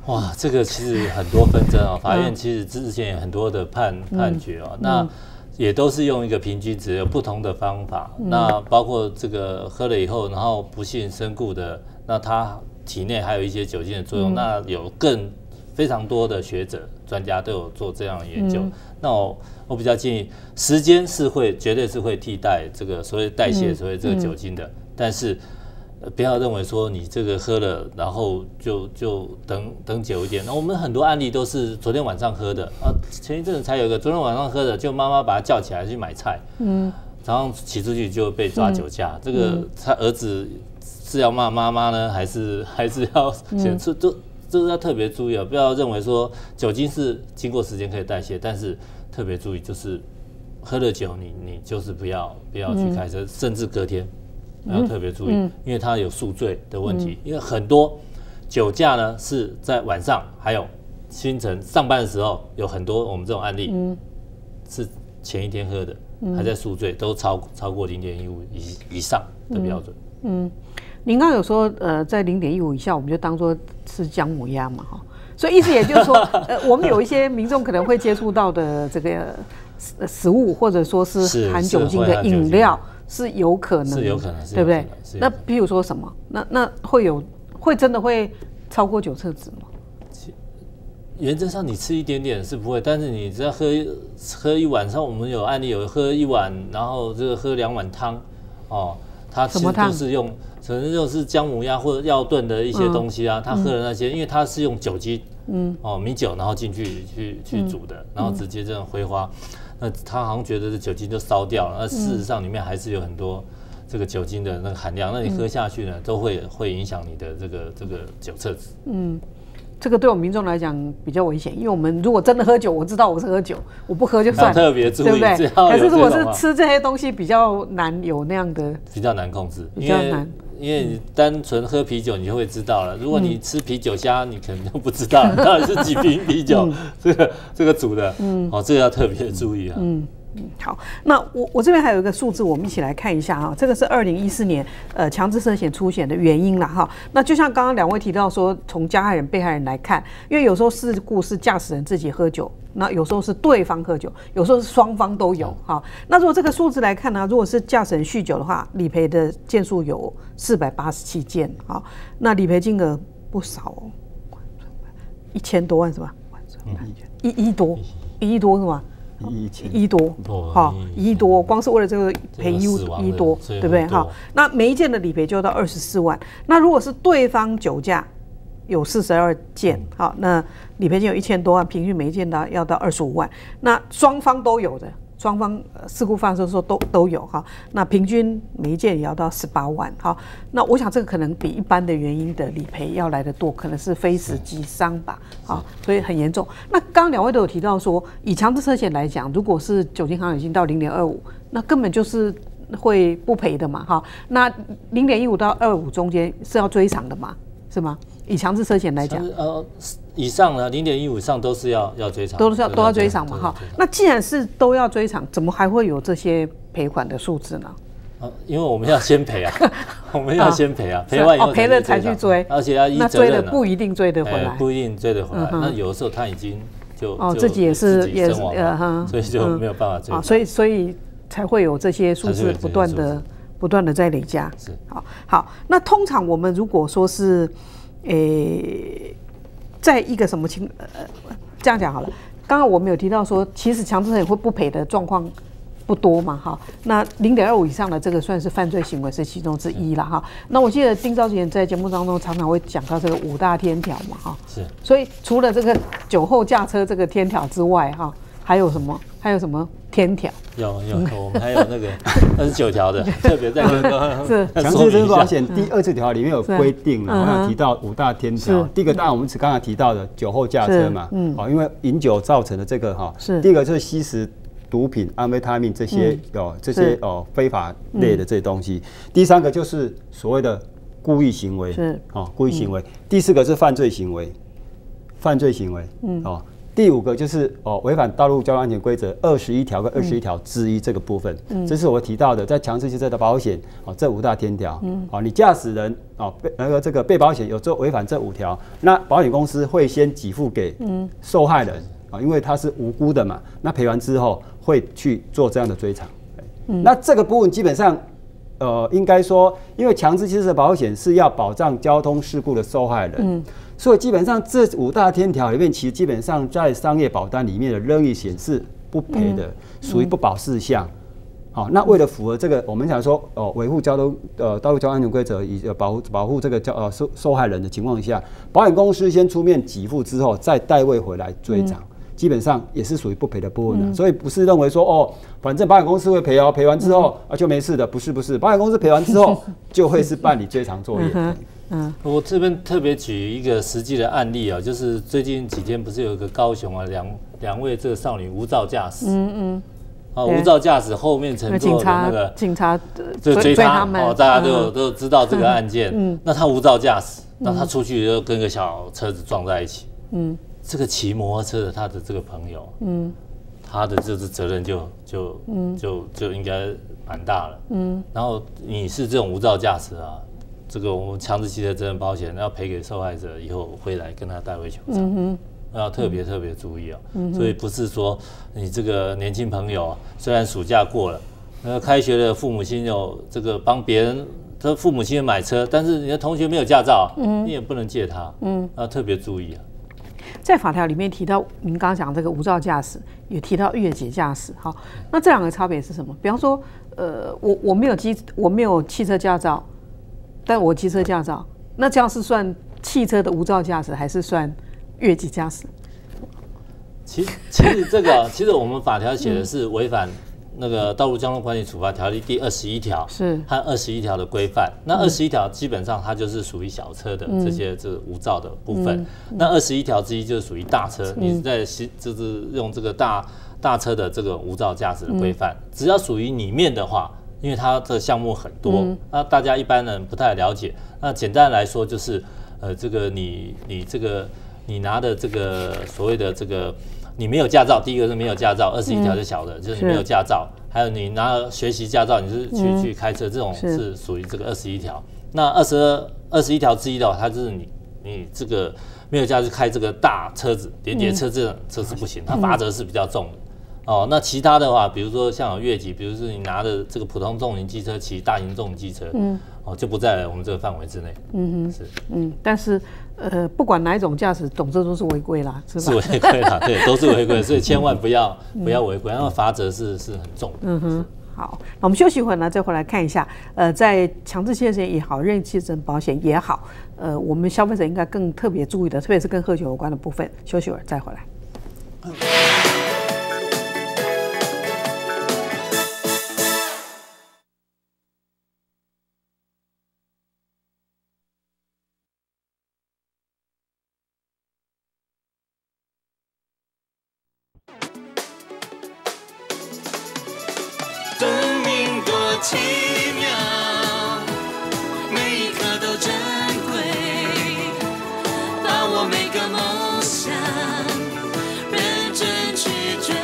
哇，这个其实很多纷争啊，法院其实之前有很多的判判决啊，那也都是用一个平均值，有不同的方法。那包括这个喝了以后，然后不幸身故的，那他体内还有一些酒精的作用，那有更非常多的学者专家都有做这样的研究。那我我比较建议，时间是会绝对是会替代这个所谓代谢所谓这个酒精的，但是。不要认为说你这个喝了，然后就就等等久一点。那我们很多案例都是昨天晚上喝的啊，前一阵子才有一个昨天晚上喝的，就妈妈把他叫起来去买菜，嗯，早上骑出去就被抓酒驾。嗯、这个他儿子是要骂妈妈呢，还是还是要显出？这这个要特别注意啊，不要认为说酒精是经过时间可以代谢，但是特别注意就是喝了酒你你就是不要不要去开车，嗯、甚至隔天。要特别注意，嗯、因为它有宿醉的问题。嗯、因为很多酒驾呢是在晚上，还有清晨上班的时候，有很多我们这种案例、嗯、是前一天喝的，嗯、还在宿醉，都超超过零点一五以以上的标准。嗯， 嗯您刚刚有说，呃，在零点一五以下，我们就当作吃姜母鸭嘛，哈。所以意思也就是说，呃，我们有一些民众可能会接触到的这个食物，或者说是含酒精的饮料。是有可能， 是有可能， 对不对？那比如说什么？那那会有会真的会超过九测值吗？ 原则上你吃一点点是不会，但是你只要喝喝一碗，像我们有案例有喝一碗，然后这个喝两碗汤，哦，他其实都是用可能就是姜母鸭或者药炖的一些东西啊，嗯、他喝的那些，因为他是用酒精，嗯，哦米酒，然后进去去去煮的，嗯、然后直接这样挥发。那他好像觉得这酒精就烧掉了，那事实上里面还是有很多这个酒精的那个含量，那你喝下去呢，都会会影响你的这个这个酒测值。嗯， 这个对我们民众来讲比较危险，因为我们如果真的喝酒，我知道我是喝酒，我不喝就算了， 特别注意，对不对？ 可是如果是吃这些东西，比较难有那样的， 比较难控制， 比较难。 因为你单纯喝啤酒，你就会知道了。如果你吃啤酒虾，你可能就不知道到底是几瓶啤酒，这个这个煮的，嗯，哦，这个要特别注意啊。嗯。 好，那我我这边还有一个数字，我们一起来看一下哈。这个是二零一四年呃强制涉险出险的原因啦哈。那就像刚刚两位提到说，从加害人、被害人来看，因为有时候事故是驾驶人自己喝酒，那有时候是对方喝酒，有时候是双方都有哈。那如果这个数字来看呢，如果是驾驶人酗酒的话，理赔的件数有四百八十七件哈。那理赔金额不少哦，一千多万是吧？一亿多，一亿多是吗？一亿多，哈，一亿多，光是为了这个赔一亿多，对不对？哈，那每一件的理赔就要到二十四万。那如果是对方酒驾有四十二件，好，那理赔金有一千多万，平均每一件的要到二十五万。那双方都有的，双方事故发生的时候都都有哈。那平均每一件也要到十八万。好，那我想这个可能比一般的原因的理赔要来得多，可能是非死即伤吧。好，所以很严重。那刚刚两位都有提到说，以强制涉险来讲，如果是酒精含量已经到零点二五，那根本就是会不赔的嘛。哈，那零点一五到二五中间是要追偿的嘛？是吗？以强制涉险来讲， 呃，以上呢，零点一五以上都是要要追偿， 都是要都要追偿嘛。哈，那既然是都要追偿，怎么还会有这些赔款的数字呢？ 啊，因为我们要先赔啊，我们要先赔啊，赔完以后赔了才去追， 而且要依责任。 那追了不一定追得回来， 不一定追得回来。那有的时候他已经就哦自己也是也是呃，所以就没有办法追啊，所以所以才会有这些数字不断的不断的在累加。 是， 好，好，那通常我们如果说是。诶，在一个什么情呃这样讲好了，刚刚我们有提到说，其实强制涉险会不赔的状况不多嘛，哈。那零点二五以上的这个算是犯罪行为是其中之一了哈。那我记得丁召集人在节目当中常常会讲到这个五大天条嘛，哈。 是。 所以除了这个酒后驾车这个天条之外，哈，还有什么？还有什么天条？ 有有，我们还有那个二十九条的，特别在那个是强制责任保险第二十条里面有规定了，我想提到五大天条。第一个当然我们只刚才提到的酒后驾车嘛，好，因为饮酒造成的这个哈，第一个就是吸食毒品、安非他命这些有这些哦非法类的这些东西。第三个就是所谓的故意行为，是哦故意行为。第四个是犯罪行为，犯罪行为，嗯哦。 第五个就是哦违反道路交通安全规则二十一条跟二十一条之一这个部分，嗯、这是我提到的在强制汽车的保险哦这五大天条。嗯，哦你驾驶人哦被那个这个被保险有做违反这五条，那保险公司会先给付给受害人啊、哦，因为他是无辜的嘛，那赔完之后会去做这样的追偿。嗯、那这个部分基本上。呃，应该说，因为强制汽车保险是要保障交通事故的受害人，嗯、所以基本上这五大天条里面，其实基本上在商业保单里面的任意显示不赔的，属于、嗯、不保事项。好、哦，那为了符合这个，我们想说，哦，维护交通呃道路交通安全规则，以保护保护这个交呃受受害人的情况下，保险公司先出面给付之后，再代位回来追偿。嗯基本上也是属于不赔的部分的、啊，嗯、所以不是认为说哦，反正保险公司会赔哦，赔完之后、嗯、啊就没事的，不是不是，保险公司赔完之后就会是办理追偿作业。嗯嗯，我这边特别举一个实际的案例啊，就是最近几天不是有一个高雄啊两两位这个少女无照驾驶，嗯嗯，啊无照驾驶后面乘坐的那个警察就追他们，哦大家都有、嗯、都知道这个案件，嗯，那他无照驾驶，那他出去就跟个小车子撞在一起，嗯。这个骑摩托车的他的这个朋友，嗯，他的就是责任就就、嗯、就就应该蛮大了，嗯，然后你是这种无照驾驶啊，这个我们强制汽车责任保险要赔给受害者以后会来跟他代为求偿，嗯、要特别特别注意哦，嗯、所以不是说你这个年轻朋友啊，虽然暑假过了，那开学的父母亲有这个帮别人。他父母亲买车，但是你的同学没有驾照，嗯、你也不能借他，嗯，要特别注意啊。 在法条里面提到，您刚刚讲这个无照驾驶，也提到越级驾驶。好，那这两个差别是什么？比方说，呃，我我没有机，我没有汽车驾照，但我机车驾照，那这样是算汽车的无照驾驶，还是算越级驾驶？ 其其实这个，其实我们法条写的是违反那个《道路交通管理处罚条例》第二十一条是和二十一条的规范。那二十一条基本上它就是属于小车的这些这无照的部分。嗯嗯、那二十一条之一就是属于大车，嗯、你是在就是用这个大大车的这个无照驾驶的规范。嗯、只要属于里面的话，因为它的项目很多，嗯、那大家一般人不太了解。那简单来说就是，呃，这个你你这个你拿的这个所谓的这个。你没有驾照，第一个是没有驾照，二十一条是小的，嗯、就是你没有驾照。还有你拿了学习驾照，你是去、嗯、去开车，这种是属于这个二十一条。那二十二二十一条之一的话，它就是你你这个没有驾照开这个大车子、连接车这种车是不行，它罚则是比较重的。哦，那其他的话，比如说像有越级，比如说你拿的这个普通重型机车骑大型重型机车，嗯，哦就不在我们这个范围之内。嗯哼，是， 嗯，但是呃，不管哪一种驾驶，总之都是违规啦，是吧？ 是违规啦，对，都是违规，所以千万不要不要违规，因为罚则是是很重的。嗯哼。 好，那我们休息一会儿呢，再回来看一下，呃，在强制汽车险也好，任意汽车保险也好，呃，我们消费者应该更特别注意的，特别是跟喝酒有关的部分。休息一会儿再回来。嗯生命多奇妙，每一刻都珍贵，把握每个梦想认真去追。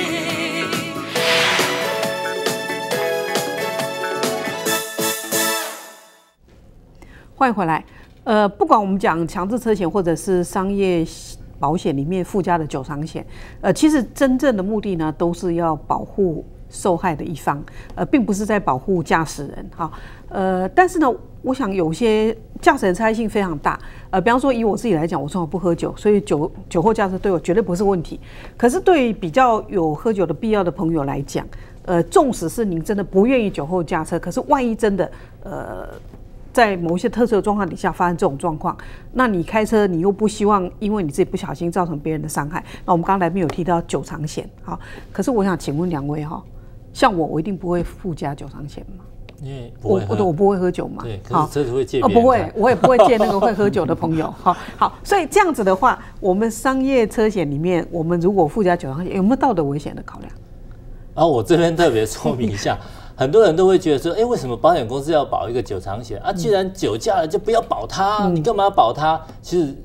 欢迎回来。呃，不管我们讲强制车险或者是商业保险里面附加的酒厂险，呃，其实真正的目的呢，都是要保护受害的一方，呃，并不是在保护驾驶人哈，呃，但是呢，我想有些驾驶人差异性非常大，呃，比方说以我自己来讲，我从来不喝酒，所以酒酒后驾驶对我绝对不是问题。可是对于比较有喝酒的必要的朋友来讲，呃，纵使是您真的不愿意酒后驾车，可是万一真的呃。在某一些特殊的状况底下发生这种状况，那你开车你又不希望因为你自己不小心造成别人的伤害。那我们刚刚来宾有提到酒厂险，好，可是我想请问两位哈，像我我一定不会附加酒厂险吗？ 因为我我我不会喝酒嘛， 对，可是车子会借别人、哦、不会，我也不会借那个会喝酒的朋友。好，好，所以这样子的话，我们商业车险里面，我们如果附加酒厂险，有没有道德危险的考量？ 然后我这边特别说明一下。很多人都会觉得说，哎、欸，为什么保险公司要保一个酒厂险啊？既然酒驾了，就不要保它，嗯、你干嘛要保它？其实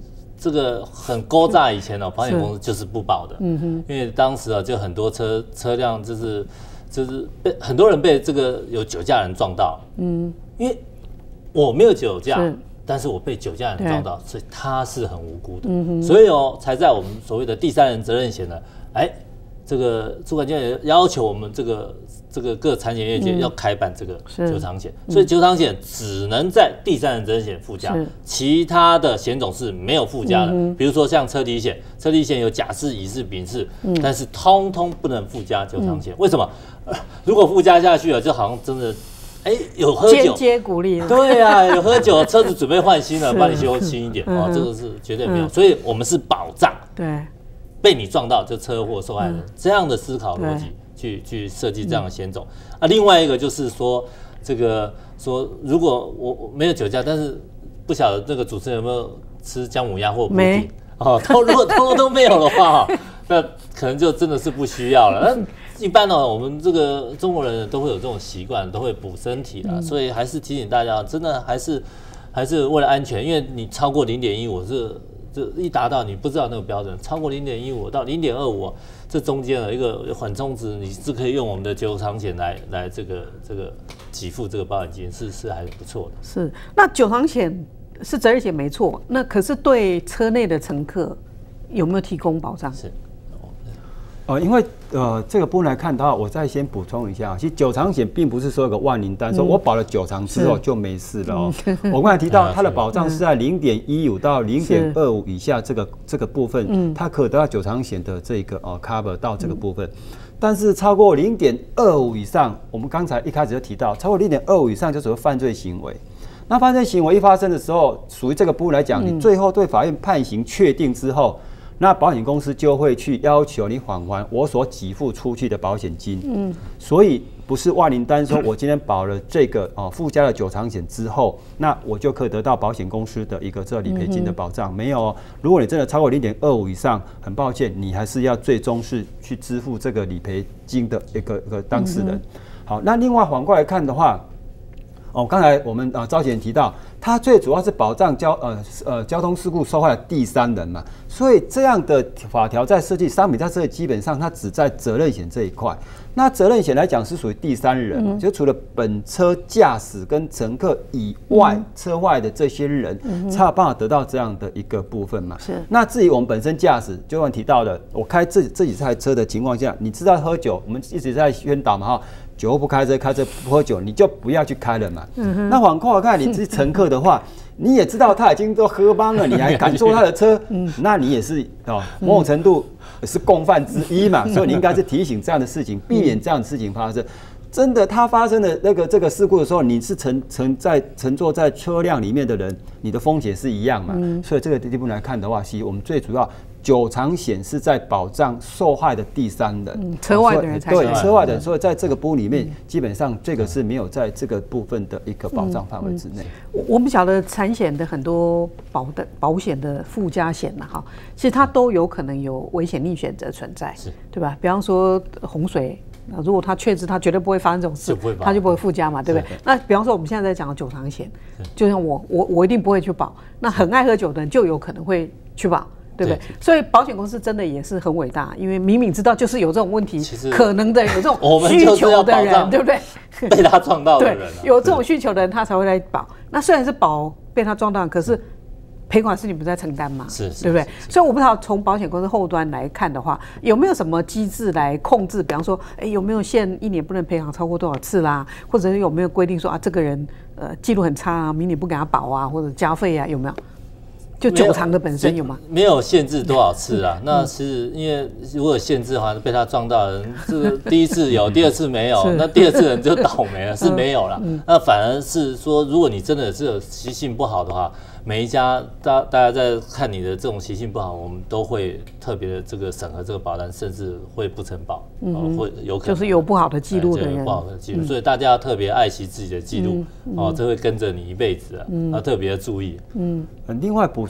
这个很勾诈以前哦，保险公司就是不保的，嗯哼，因为当时啊就很多车车辆就是就是被很多人被这个有酒驾人撞到，嗯，因为我没有酒驾，但是我被酒驾人撞到，所以他是很无辜的，嗯、所以哦才在我们所谓的第三人责任险呢，哎，这个主管机关也要求我们这个。这个各产险业界要开办这个酒厂险，所以酒厂险只能在第三人责任险附加，其他的险种是没有附加的。比如说像车体险，车体险有甲式、乙式、丙式，但是通通不能附加酒厂险。为什么？如果附加下去了，就好像真的，哎，有喝酒， 间接鼓励。 对啊，有喝酒，车子准备换新了，帮你修新一点哦，这个是绝对没有。所以我们是保障， 对， 被你撞到就车祸受害人这样的思考逻辑。去去设计这样的险种、嗯、啊，另外一个就是说，这个说如果我没有酒驾，但是不晓得这个主持人有没有吃姜母鸭或补品哦，都如果通通都没有的话，那可能就真的是不需要了。那一般呢、哦，我们这个中国人都会有这种习惯，都会补身体啦、嗯，所以还是提醒大家，真的还是还是为了安全，因为你超过零点一，我是。这一达到你不知道那个标准，超过零点一五到零点二五，这中间的一个缓冲值，你是可以用我们的酒厂险来来这个这个给付这个保险金，是是还不错的。是， 那酒厂险是责任险没错，那可是对车内的乘客有没有提供保障？是。 呃，因为呃这个部分来看的话，我再先补充一下，其实酒厂险并不是说有个万灵丹，说我保了酒厂之后就没事了哦。我刚才提到它的保障是在零点一五到零点二五以下这个这个部分，它可得到酒厂险的这个呃 cover 到这个部分，但是超过零点二五以上，我们刚才一开始就提到，超过零点二五以上就属于犯罪行为。那犯罪行为一发生的时候，属于这个部分来讲，你最后对法院判刑确定之后。那保险公司就会去要求你返还我所给付出去的保险金，嗯，所以不是万灵丹说我今天保了这个哦附加了酒厂险之后，那我就可以得到保险公司的一个这理赔金的保障，没有哦。如果你真的超过零点二五以上，很抱歉，你还是要最终是去支付这个理赔金的一个一个当事人。好，那另外反过来看的话。哦，刚才我们呃招险提到，它最主要是保障交呃呃交通事故受害的第三人嘛，所以这样的法条在设计商品在设计基本上它只在责任险这一块。那责任险来讲是属于第三人，嗯、就除了本车驾驶跟乘客以外，嗯、车外的这些人，嗯、才有办法得到这样的一个部分嘛。是。那至于我们本身驾驶，就刚提到的，我开自自己这台车的情况下，你知道喝酒，我们一直在宣导嘛哈。酒后不开车，开车不喝酒，你就不要去开了嘛。嗯、那反过来看，你是乘客的话，你也知道他已经都喝帮了，你还敢坐他的车，嗯、那你也是哦，某种程度是共犯之一嘛。所以你应该是提醒这样的事情，避免这样的事情发生。真的，他发生的那个这个事故的时候，你是乘乘在乘坐在车辆里面的人，你的风险是一样嘛。嗯、所以这个地方来看的话，其实我们最主要。酒厂险是在保障受害的第三人， 嗯、车外的人才对车外的人，所以在这个部里面，嗯、基本上这个是没有在这个部分的一个保障范围之内。 嗯嗯、我们晓得产险的很多保的保险的附加险呐，哈，其实它都有可能有危险逆选择存在，对吧？比方说洪水。如果他确知他绝对不会发生这种事，就他就不会附加嘛，对不对？那比方说我们现在在讲的酒厂险，就像我我我一定不会去保，那很爱喝酒的人就有可能会去保。对不对？所以保险公司真的也是很伟大，因为明明知道就是有这种问题，可能的有这种需求的人，对不对？ 被他撞到的人、啊， 有这种需求的人，他才会来保。那虽然是保被他撞到，可是赔款是你们在承担嘛？是，对不对？所以我不知道从保险公司后端来看的话，有没有什么机制来控制？比方说，哎，有没有限一年不能赔偿超过多少次啦？或者有没有规定说啊，这个人呃记录很差啊，明年不给他保啊，或者加费啊，有没有？就酒厂的本身有吗？ 没有限制多少次啊？那是因为如果限制的话，被他撞到的人，这个第一次有，第二次没有，那第二次人就倒霉了，是没有了。那反而是说，如果你真的是有习性不好的话，每一家大大家在看你的这种习性不好，我们都会特别的这个审核这个保单，甚至会不承保，嗯、呃，会有可能就是有不好的记录的人， 不好的记录，嗯、所以大家要特别爱惜自己的记录，嗯、哦，这会跟着你一辈子啊，嗯、要特别注意。 嗯，另外补充。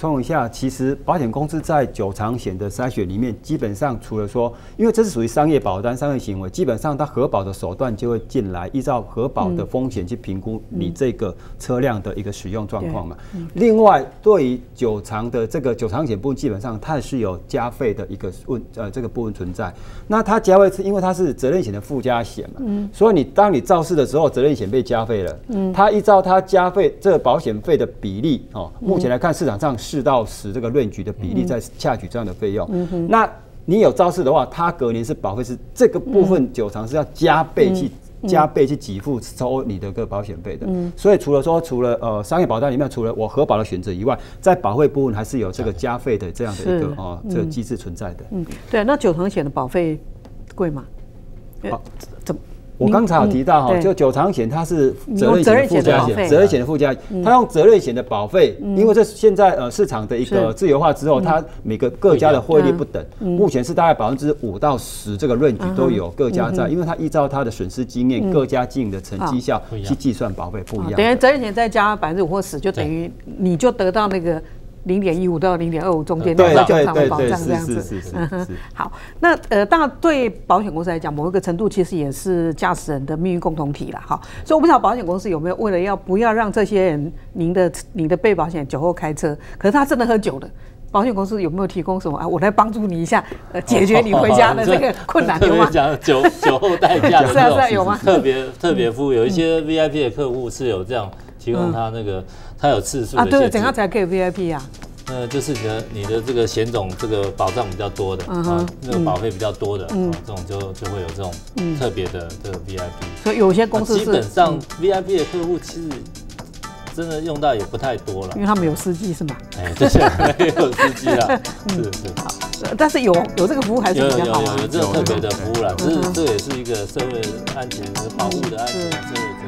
充一下，其实保险公司在久长险的筛选里面，基本上除了说，因为这是属于商业保单、商业行为，基本上它核保的手段就会进来，依照核保的风险去评估你这个车辆的一个使用状况嘛。另外，对于久长的这个久长险部分，基本上它是有加费的一个问呃这个部分存在。那它加费是因为它是责任险的附加险嘛，嗯、所以你当你肇事的时候，责任险被加费了，嗯、它依照它加费这个保险费的比例哦，目前来看市场上四到十这个论据的比例在洽取这样的费用。嗯、那你有肇事的话，它隔年是保费是这个部分久长是要加倍去。加倍去给付收你的个保险费的，嗯、所以除了说除了呃商业保单里面除了我核保的选择以外，在保费部分还是有这个加费的这样的一个哦、呃、这个机制存在的。 嗯，对，那久长险的保费贵吗？ 好，怎么？我刚才有提到哈，就久长险它是责任险的附加险，责任险的附加，它用责任险的保费，因为这现在呃市场的一个自由化之后，它每个各家的汇率不等，目前是大概百分之五到十这个论据都有各家在，因为它依照它的损失经验、各家经营的成绩效去计算保费不一样。 等于责任险再加百分之五或十，就等于你就得到那个。零点一五到零点二五中间那个久长的保障这样子。好，那呃，当然对保险公司来讲，某一个程度其实也是驾驶人的命运共同体啦。好，所以我不知道保险公司有没有为了要不要让这些人，您的您的被保险酒后开车，可是他真的喝酒了。保险公司有没有提供什么啊？我来帮助你一下，呃，解决你回家的这个困难，有吗？ 讲酒酒后代驾的是啊是啊，有吗？ 特别特别服务，有一些 V I P 的客户是有这样提供他那个，他有次数的限制啊， 对，怎样才可以 V I P 啊？ 呃，就是你的你的这个险种这个保障比较多的，嗯、啊，那个保费比较多的，嗯、啊，这种就就会有这种特别的这个 V I P。 所以有些公司基本上 V I P 的客户其实真的用到也不太多了， 因为他们有司机是吗？ 哎，这些没有司机啦，是是。 好，但是有有这个服务还是比较好。 有有有有这种特别的服务啦，这这也是一个社会安全和保护的安全社会。